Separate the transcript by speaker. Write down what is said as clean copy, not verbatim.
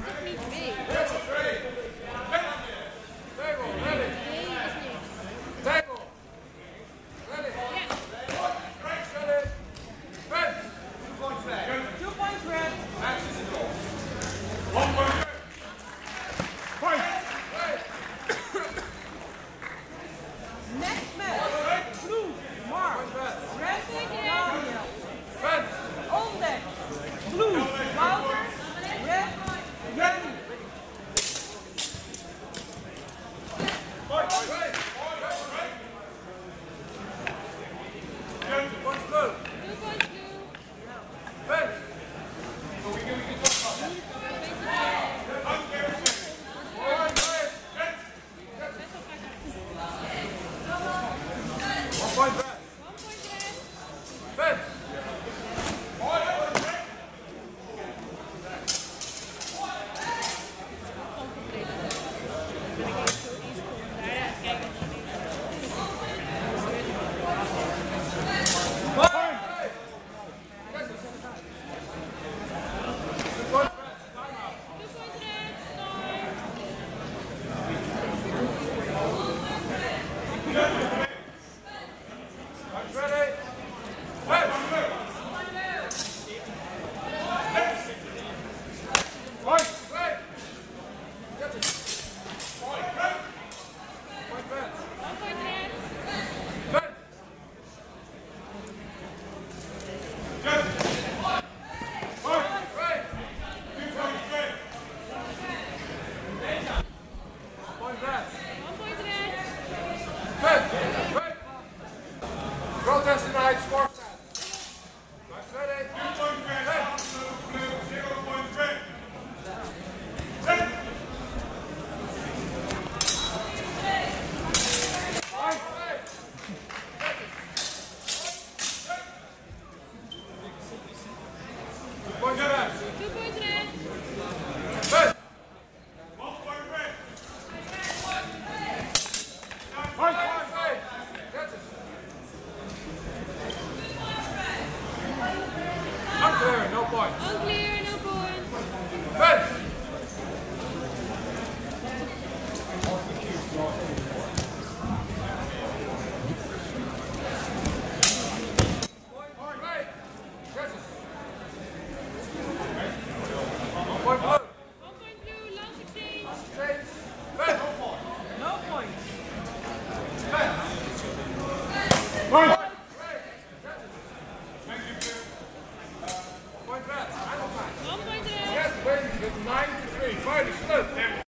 Speaker 1: toch niet B?
Speaker 2: Unclear, no point.
Speaker 1: Unclear, no point.
Speaker 2: Fence. Right. Judges. 1 point blue.
Speaker 1: 1 point blue, last exchange.
Speaker 2: Exchange. Fence.
Speaker 3: No points.
Speaker 2: Fence. Point.
Speaker 1: One point red.
Speaker 2: Yes, wait, with 9-3. Fight is slow.